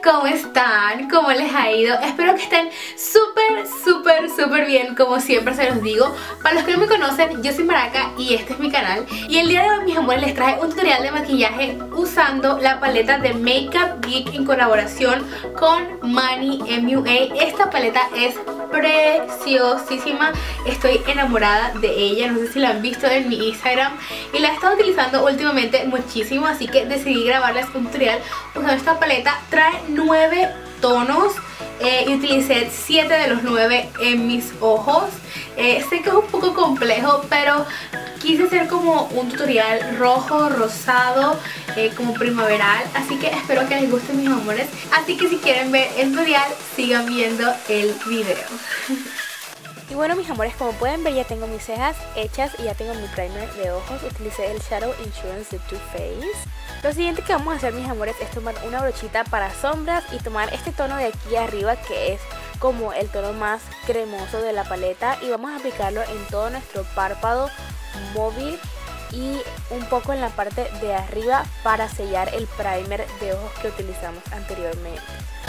¿cómo están? ¿Cómo les ha ido? Espero que estén súper bien, como siempre se los digo. Para los que no me conocen, yo soy Maraca y este es mi canal. Y el día de hoy, mis amores, les traje un tutorial de maquillaje usando la paleta de Makeup Geek en colaboración con Manny MUA. Esta paleta es preciosísima, estoy enamorada de ella, no sé si la han visto en mi Instagram y la he estado utilizando últimamente muchísimo, así que decidí grabarles un tutorial usando esta paleta. Trae 9 tonos y utilicé 7 de los 9 en mis ojos. Sé que es un poco complejo, pero quise hacer como un tutorial rojo, rosado, como primaveral, así que espero que les guste, mis amores. Así que si quieren ver el tutorial, sigan viendo el video. Y bueno, mis amores, como pueden ver, ya tengo mis cejas hechas y ya tengo mi primer de ojos. Utilicé el Shadow Insurance de Too Faced. Lo siguiente que vamos a hacer, mis amores, es tomar una brochita para sombras y tomar este tono de aquí arriba, que es como el tono más cremoso de la paleta, y vamos a aplicarlo en todo nuestro párpado móvil y un poco en la parte de arriba para sellar el primer de ojos que utilizamos anteriormente.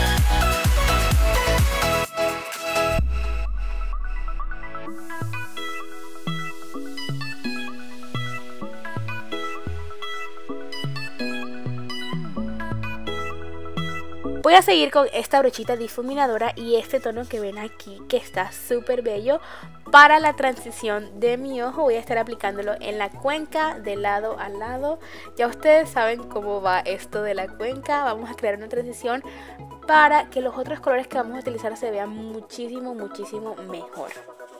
Voy a seguir con esta brochita difuminadora y este tono que ven aquí, que está súper bello. Para la transición de mi ojo voy a estar aplicándolo en la cuenca, de lado a lado. Ya ustedes saben cómo va esto de la cuenca. Vamos a crear una transición para que los otros colores que vamos a utilizar se vean muchísimo mejor.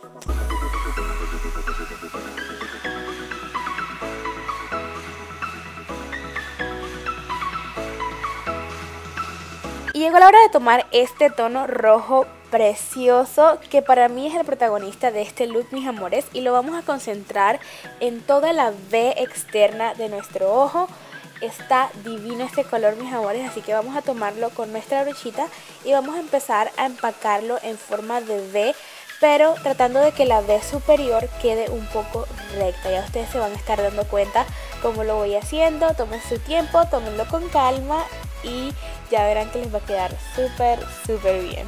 Y llegó la hora de tomar este tono rojo precioso, que para mí es el protagonista de este look, mis amores, y lo vamos a concentrar en toda la V externa de nuestro ojo. Está divino este color, mis amores, así que vamos a tomarlo con nuestra brochita y vamos a empezar a empacarlo en forma de V, pero tratando de que la V superior quede un poco recta. Ya ustedes se van a estar dando cuenta cómo lo voy haciendo. Tomen su tiempo, tómenlo con calma y ya verán que les va a quedar súper bien.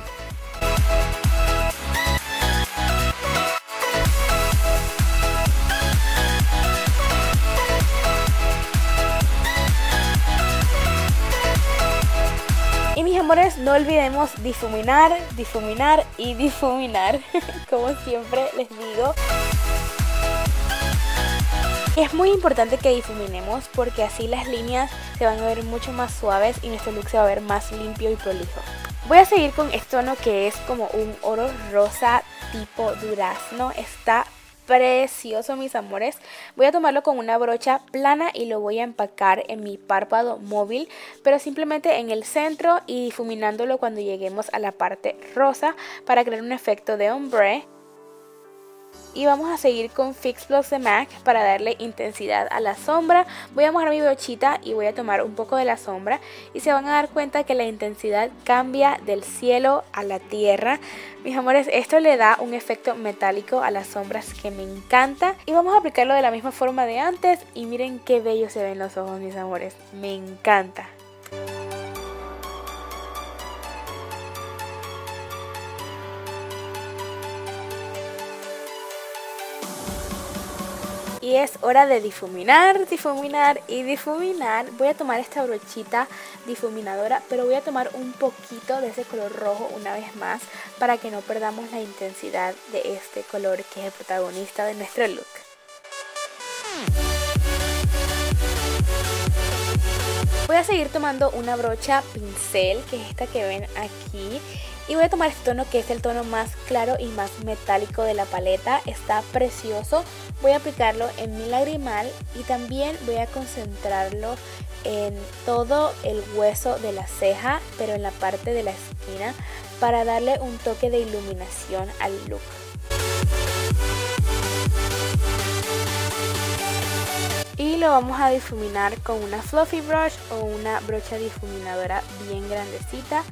Y mis amores, no olvidemos difuminar y difuminar, como siempre les digo. Es muy importante que difuminemos porque así las líneas se van a ver mucho más suaves y nuestro look se va a ver más limpio y prolijo. Voy a seguir con este tono que es como un oro rosa tipo durazno. Está precioso, mis amores. Voy a tomarlo con una brocha plana y lo voy a empacar en mi párpado móvil, pero simplemente en el centro y difuminándolo cuando lleguemos a la parte rosa para crear un efecto de ombre. Y vamos a seguir con Fix Plus de MAC para darle intensidad a la sombra. Voy a mojar mi brochita y voy a tomar un poco de la sombra y se van a dar cuenta que la intensidad cambia del cielo a la tierra. Mis amores, esto le da un efecto metálico a las sombras que me encanta. Y vamos a aplicarlo de la misma forma de antes y miren qué bello se ven los ojos, mis amores. Me encanta. Y es hora de difuminar y difuminar. Voy a tomar esta brochita difuminadora, pero voy a tomar un poquito de ese color rojo una vez más para que no perdamos la intensidad de este color que es el protagonista de nuestro look. Voy a seguir tomando una brocha pincel, que es esta que ven aquí. Y voy a tomar este tono que es el tono más claro y más metálico de la paleta. Está precioso. Voy a aplicarlo en mi lagrimal y también voy a concentrarlo en todo el hueso de la ceja, pero en la parte de la esquina, para darle un toque de iluminación al look. Y lo vamos a difuminar con una fluffy brush o una brocha difuminadora bien grandecita.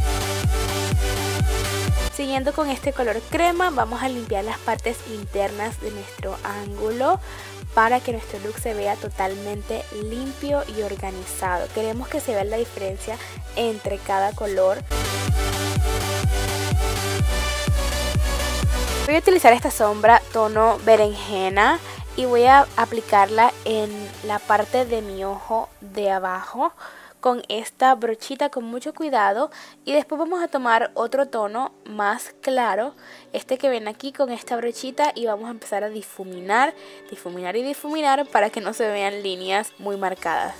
Siguiendo con este color crema, vamos a limpiar las partes internas de nuestro ángulo para que nuestro look se vea totalmente limpio y organizado. Queremos que se vea la diferencia entre cada color. Voy a utilizar esta sombra tono berenjena y voy a aplicarla en la parte de mi ojo de abajo con esta brochita con mucho cuidado, y después vamos a tomar otro tono más claro, este que ven aquí, con esta brochita, y vamos a empezar a difuminar y difuminar para que no se vean líneas muy marcadas.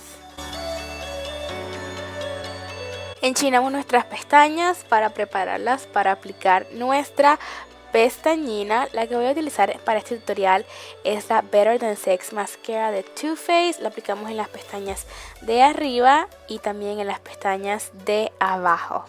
Enchinamos nuestras pestañas para prepararlas para aplicar nuestra pestañina. La que voy a utilizar para este tutorial es la Better Than Sex Mascara de Too Faced. La aplicamos en las pestañas de arriba y también en las pestañas de abajo.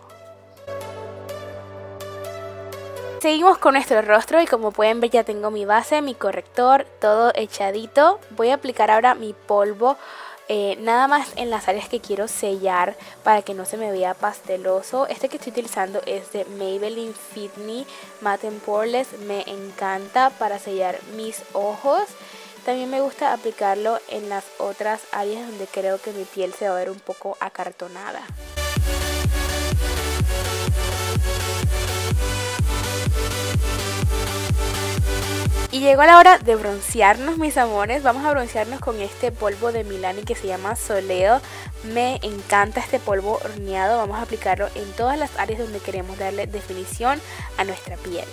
Seguimos con nuestro rostro y como pueden ver ya tengo mi base, mi corrector, todo echadito. Voy a aplicar ahora mi polvo. Nada más en las áreas que quiero sellar para que no se me vea pasteloso. Este que estoy utilizando es de Maybelline Fit Me Matte and Poreless. Me encanta para sellar mis ojos. También me gusta aplicarlo en las otras áreas donde creo que mi piel se va a ver un poco acartonada. Y llegó la hora de broncearnos, mis amores. Vamos a broncearnos con este polvo de Milani que se llama Soleo. Me encanta este polvo horneado. Vamos a aplicarlo en todas las áreas donde queremos darle definición a nuestra piel.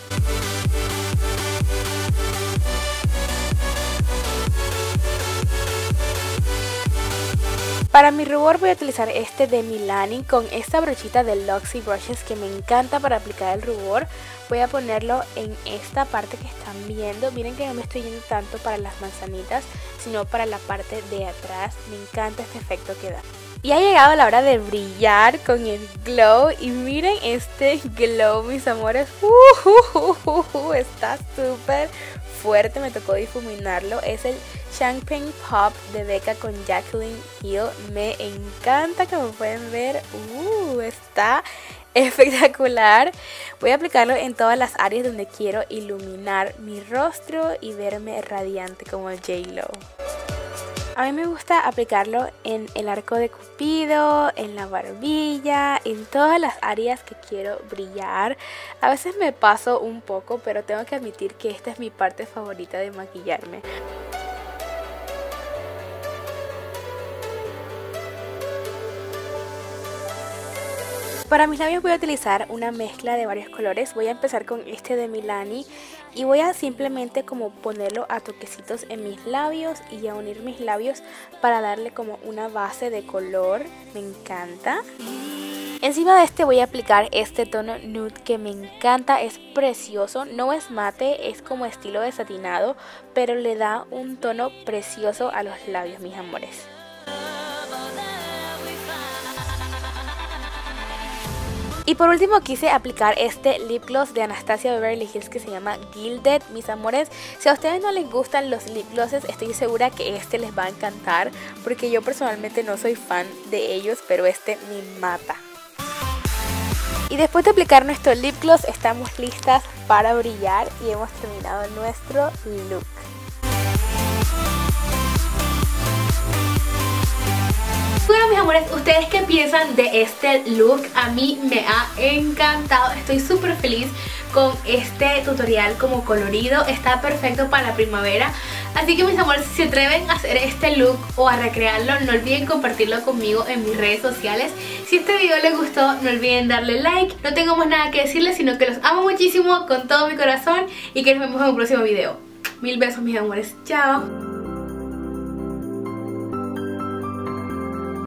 Para mi rubor voy a utilizar este de Milani con esta brochita de Luxie Brushes que me encanta para aplicar el rubor. Voy a ponerlo en esta parte que están viendo. Miren que no me estoy yendo tanto para las manzanitas, sino para la parte de atrás. Me encanta este efecto que da. Y ha llegado la hora de brillar con el glow. Y miren este glow, mis amores. Está súper fuerte. Me tocó difuminarlo. Es el Champagne Pop de Becca con Jaclyn Hill. Me encanta, como pueden ver. Está espectacular. Voy a aplicarlo en todas las áreas donde quiero iluminar mi rostro y verme radiante como J-Lo. A mí me gusta aplicarlo en el arco de Cupido, en la barbilla, en todas las áreas que quiero brillar. A veces me paso un poco, pero tengo que admitir que esta es mi parte favorita de maquillarme. Para mis labios voy a utilizar una mezcla de varios colores. Voy a empezar con este de Milani y voy a simplemente como ponerlo a toquecitos en mis labios y a unir mis labios para darle como una base de color. Me encanta. Encima de este voy a aplicar este tono nude que me encanta, es precioso. No es mate, es como estilo de satinado, pero le da un tono precioso a los labios, mis amores. Y por último quise aplicar este lip gloss de Anastasia Beverly Hills que se llama Gilded. Mis amores, si a ustedes no les gustan los lip glosses, estoy segura que este les va a encantar, porque yo personalmente no soy fan de ellos, pero este me mata. Y después de aplicar nuestro lip gloss estamos listas para brillar y hemos terminado nuestro look. Bueno, mis amores, ¿ustedes qué piensan de este look? A mí me ha encantado, estoy súper feliz con este tutorial como colorido, está perfecto para la primavera. Así que mis amores, si se atreven a hacer este look o a recrearlo, no olviden compartirlo conmigo en mis redes sociales. Si este video les gustó, no olviden darle like. No tengo más nada que decirles, sino que los amo muchísimo con todo mi corazón y que nos vemos en un próximo video. Mil besos, mis amores, chao.